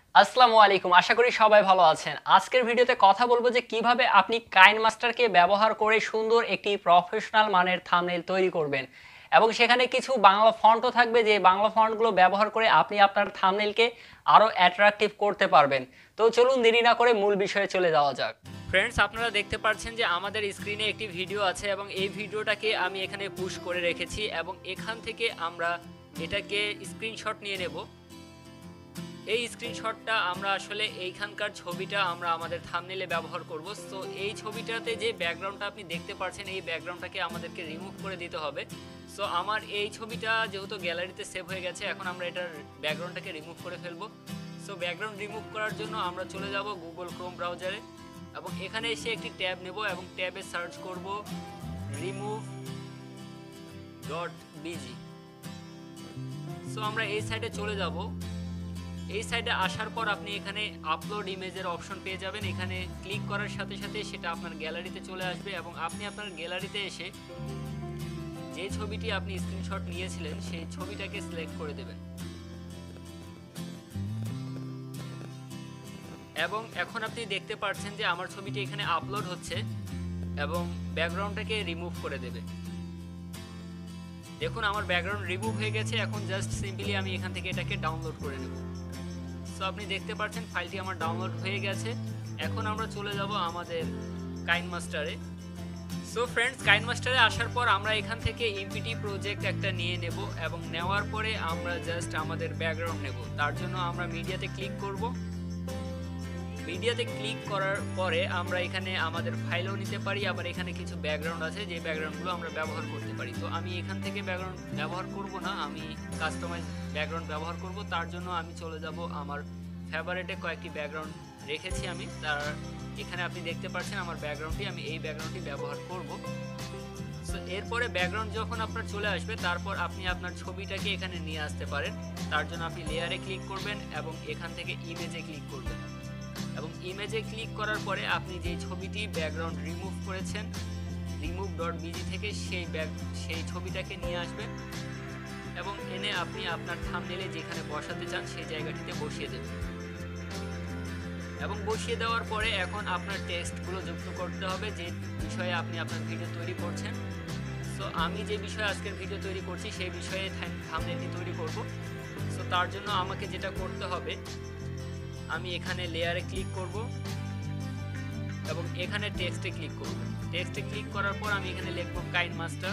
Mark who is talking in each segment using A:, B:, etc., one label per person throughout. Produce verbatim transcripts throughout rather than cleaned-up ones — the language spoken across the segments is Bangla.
A: আসসালামু আলাইকুম, আশা করি সবাই ভালো আছেন। আজকের ভিডিওতে কথা বলবো যে কিভাবে আপনি কাইনমাস্টারকে ব্যবহার করে সুন্দর একটি প্রফেশনাল মানের থাম্বনেইল তৈরি করবেন এবং সেখানে কিছু বাংলা ফন্টও থাকবে, যে বাংলা ফন্টগুলো ব্যবহার করে আপনি আপনার থাম্বনেইলকে আরও অ্যাট্রাকটিভ করতে পারবেন। তো চলুন দেরি না করে মূল বিষয়ে চলে যাওয়া যাক। ফ্রেন্ডস, আপনারা দেখতে পাচ্ছেন যে আমাদের স্ক্রিনে একটি ভিডিও আছে এবং এই ভিডিওটাকে আমি এখানে পুশ করে রেখেছি এবং এখান থেকে আমরা এটাকে স্ক্রিনশট নিয়ে নেব। এই স্ক্রিনশটটা আমরা আসলে এইখানকার ছবিটা আমরা আমাদের থাম্বনেইলে ব্যবহার করব। সো এই ছবিটাতে যে ব্যাকগ্রাউন্ডটা আপনি দেখতে পাচ্ছেন, এই ব্যাকগ্রাউন্ডটাকে আমাদেরকে রিমুভ করে দিতে হবে। সো আমার এই ছবিটা যেহেতু গ্যালারিতে সেভ হয়ে গেছে, এখন আমরা এটার ব্যাকগ্রাউন্ডটাকে রিমুভ করে ফেলবো। সো ব্যাকগ্রাউন্ড রিমুভ করার জন্য আমরা চলে যাব গুগল ক্রোম ব্রাউজারে এবং এখানে এসে একটি ট্যাব নেব এবং ট্যাবে সার্চ করব রিমুভ ডট বিজি। সো আমরা এই সাইডে চলে যাব। এই সাইডে আসার পর আপনি এখানে আপলোড ইমেজের অপশন পেয়ে যাবেন। এখানে ক্লিক করার সাথে সাথে সেটা আপনার গ্যালারিতে চলে আসবে এবং আপনি আপনার গ্যালারিতে এসে যে ছবিটি আপনি স্ক্রিনশট নিয়েছিলেন সেই ছবিটাকে সিলেক্ট করে দেবেন এবং এখন আপনি দেখতে পাচ্ছেন যে আমার ছবিটি এখানে আপলোড হচ্ছে এবং ব্যাকগ্রাউন্ডটাকে রিমুভ করে দেবে। দেখুন আমার ব্যাকগ্রাউন্ড রিমুভ হয়ে গেছে। এখন জাস্ট সিম্পলি আমি এখান থেকে এটাকে ডাউনলোড করে নেব। সো আপনি দেখতে পাচ্ছেন ফাইলটি আমার ডাউনলোড হয়ে গেছে। এখন আমরা চলে যাব আমাদের কাইনমাস্টারে। সো ফ্রেন্ডস, কাইনমাস্টারে আসার পর আমরা এখান থেকে এমপিটি প্রজেক্ট একটা নিয়ে নেব এবং নেওয়ার পরে আমরা জাস্ট আমাদের ব্যাকগ্রাউন্ড নেব। তার জন্য আমরা মিডিয়াতে ক্লিক করব। মিডিয়াতে ক্লিক করার পরে আমরা এখানে আমাদের ফাইলও নিতে পারি, আবার এখানে কিছু ব্যাকগ্রাউন্ড আছে যে ব্যাকগ্রাউন্ডগুলো আমরা ব্যবহার করতে পারি। তো আমি এখান থেকে ব্যাকগ্রাউন্ড ব্যবহার করব না, আমি কাস্টমাইজ ব্যাকগ্রাউন্ড ব্যবহার করব। তার জন্য আমি চলে যাব আমার ফেভারিটে কয়েকটি ব্যাকগ্রাউন্ড রেখেছি আমি। তার এখানে আপনি দেখতে পাচ্ছেন আমার ব্যাকগ্রাউন্ডটি, আমি এই ব্যাকগ্রাউন্ডটি ব্যবহার করব। সো এরপরে ব্যাকগ্রাউন্ড যখন আপনার চলে আসবে, তারপর আপনি আপনার ছবিটাকে এখানে নিয়ে আসতে পারেন। তার জন্য আপনি লেয়ারে ক্লিক করবেন এবং এখান থেকে ইমেজে ক্লিক করবেন এবং ইমেজে ক্লিক করার পরে আপনি যে ছবিটি ব্যাকগ্রাউন্ড রিমুভ করেছেন রিমুভ ডট বিজি থেকে সেই ব্যাক সেই ছবিটাকে নিয়ে আসবেন এবং এনে আপনি আপনার থাম্বনেইলে যেখানে বসাতে চান সেই জায়গাটিতে বসিয়ে দেবেন এবং বসিয়ে দেওয়ার পরে এখন আপনার টেক্সটগুলো যুক্ত করতে হবে যে বিষয়ে আপনি আপনার ভিডিও তৈরি করছেন। সো আমি যে বিষয়ে আজকের ভিডিও তৈরি করছি সেই বিষয়ে থাম্বনেইলটি তৈরি করব। সো তার জন্য আমাকে যেটা করতে হবে, আমি এখানে লেয়ারে ক্লিক করব এবং এখানে টেক্সটে ক্লিক করব। টেক্সটে ক্লিক করার পর আমি এখানে লিখব কাইনমাস্টার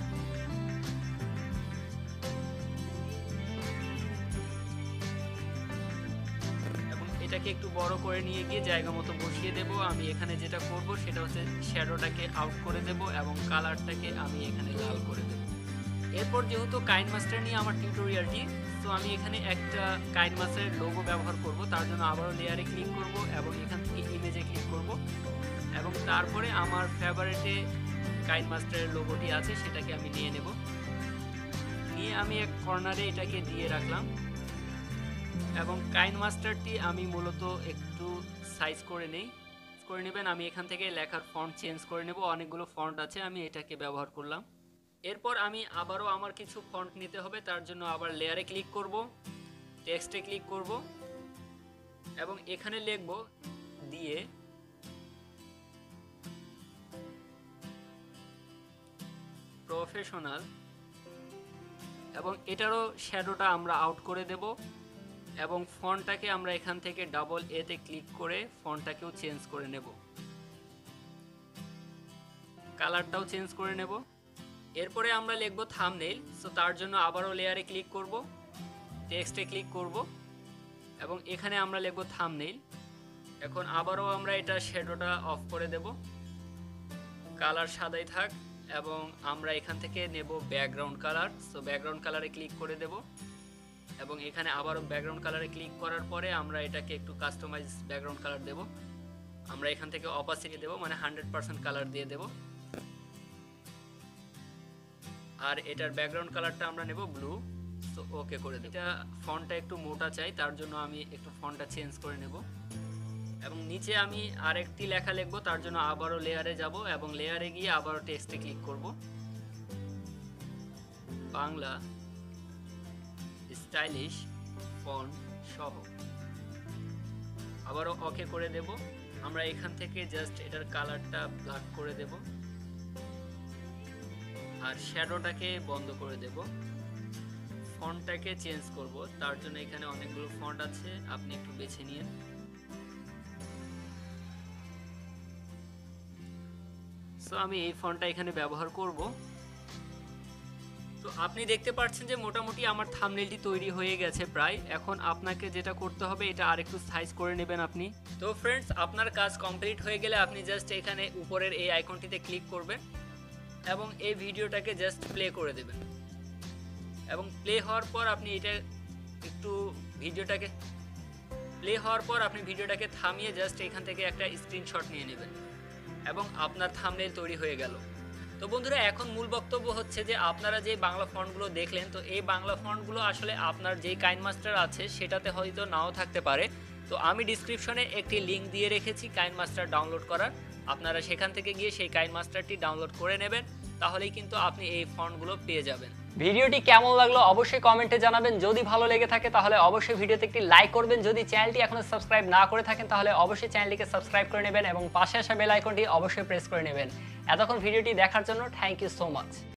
A: এবং এটাকে একটু বড় করে নিয়ে গিয়ে জায়গা মতো বসিয়ে দেব। আমি এখানে যেটা করব সেটা হচ্ছে শ্যাডোটাকে আউট করে দেব এবং কালারটাকে আমি এখানে লাল করে দেব। এরপর যেহেতু কাইনমাস্টার নিয়ে আমার টিউটোরিয়ালটি, তো আমি এখানে একটা কাইনমাস্টারের লোগো ব্যবহার করব। তার জন্য আবারও লেয়ারে ক্লিক করব এবং এখান থেকে ইমেজে ক্লিক করব এবং তারপরে আমার ফেভারিটে কাইনমাস্টারের লোগোটি আছে সেটাকে আমি নিয়ে নেব। নিয়ে আমি এক কর্নারে এটাকে দিয়ে রাখলাম এবং কাইনমাস্টারটি আমি মূলত একটু সাইজ করে নেই করে নেবেন। আমি এখান থেকে লেখার ফন্ট চেঞ্জ করে নেব। অনেকগুলো ফন্ট আছে, আমি এটাকে ব্যবহার করলাম। এরপর আমি আবারও আমার কিছু ফন্ট নিতে হবে। তার জন্য আবার লেয়ারে ক্লিক করব, টেক্সটে ক্লিক করব এবং এখানে লিখব দিয়ে প্রফেশনাল এবং এটারও শ্যাডোটা আমরা আউট করে দেব এবং ফন্টটাকে আমরা এখান থেকে ডাবল এতে ক্লিক করে ফন্টটাকেও চেঞ্জ করে নেব, কালারটাও চেঞ্জ করে নেব। এরপরে আমরা লিখব থাম্বনেইল। সো তার জন্য আবারও লেয়ারে ক্লিক করব, টেক্সটে ক্লিক করব এবং এখানে আমরা লিখব থাম্বনেইল। এখন আবারও আমরা এটা শ্যাডোটা অফ করে দেব, কালার সাদাই থাক এবং আমরা এখান থেকে নেব ব্যাকগ্রাউন্ড কালার। সো ব্যাকগ্রাউন্ড কালারে ক্লিক করে দেব এবং এখানে আবারও ব্যাকগ্রাউন্ড কালারে ক্লিক করার পরে আমরা এটাকে একটু কাস্টমাইজ ব্যাকগ্রাউন্ড কালার দেব। আমরা এখান থেকে অপাসিটি দেব, মানে হান্ড্রেড পার্সেন্ট কালার দিয়ে দেব আর এটার ব্যাকগ্রাউন্ড কালারটা আমরা নেব ব্লু। সো ওকে করে দেব। এটা ফন্টটা একটু মোটা চাই, তার জন্য আমি একটু ফন্টটা চেঞ্জ করে নেব এবং নিচে আমি আরেকটি লেখা লিখব। তার জন্য আবারও লেয়ারে যাব এবং লেয়ারে গিয়ে আবারও টেক্সটে ক্লিক করব, বাংলা স্টাইলিশ ফন্ট সহ। আবারও ওকে করে দেব। আমরা এখান থেকে জাস্ট এটার কালারটা ব্ল্যাক করে দেব আর শ্যাডোটাকে বন্ধ করে দেব। ফন্টটাকে চেঞ্জ করব, তার জন্য এখানে অনেকগুলো ফন্ট আছে, আপনি একটু বেছে নিন। সো আমি এই ফন্টটা এখানে ব্যবহার করব। তো আপনি দেখতে পাচ্ছেন যে মোটামুটি আমার থাম্বনেলটি তৈরি হয়ে গেছে প্রায়। এখন আপনাকে যেটা করতে হবে এটা আরেকটু সাইজ করে নেবেন আপনি। তো ফ্রেন্ডস, আপনার কাজ কমপ্লিট হয়ে গেলে আপনি জাস্ট এখানে উপরের এই আইকনটিতে ক্লিক করবেন এবং এই ভিডিওটাকে জাস্ট প্লে করে দেবেন। এবং প্লে হওয়ার পর আপনি এটা একটু ভিডিওটাকে প্লে হওয়ার পর আপনি ভিডিওটাকে থামিয়ে জাস্ট এখান থেকে একটা স্ক্রিনশট নিয়ে নেবেন এবং আপনার থাম্বনেল তৈরি হয়ে গেল। তো বন্ধুরা, এখন মূল বক্তব্য হচ্ছে যে আপনারা যে বাংলা ফন্টগুলো দেখলেন, তো এই বাংলা ফন্টগুলো আসলে আপনার যেই কাইনমাস্টার আছে সেটাতে হয়তো নাও থাকতে পারে। তো আমি ডিসক্রিপশনে একটি লিঙ্ক দিয়ে রেখেছি কাইনমাস্টার ডাউনলোড করার, আপনারা সেখান থেকে গিয়ে সেই কাইনমাস্টারটি ডাউনলোড করে নেবেন, তাহলেই কিন্তু আপনি এই ফন্টগুলো পেয়ে যাবেন। ভিডিওটি কেমন লাগলো অবশ্যই কমেন্টে জানাবেন। যদি ভালো লেগে থাকে তাহলে অবশ্যই ভিডিওতে একটি লাইক করবেন। যদি চ্যানেলটি এখনো সাবস্ক্রাইব না করে থাকেন তাহলে অবশ্যই চ্যানেলটিকে সাবস্ক্রাইব করে নেবেন এবং পাশে আসা বেল আইকনটি অবশ্যই প্রেস করে নেবেন। এতক্ষণ ভিডিওটি দেখার জন্য থ্যাংক ইউ সো মাচ।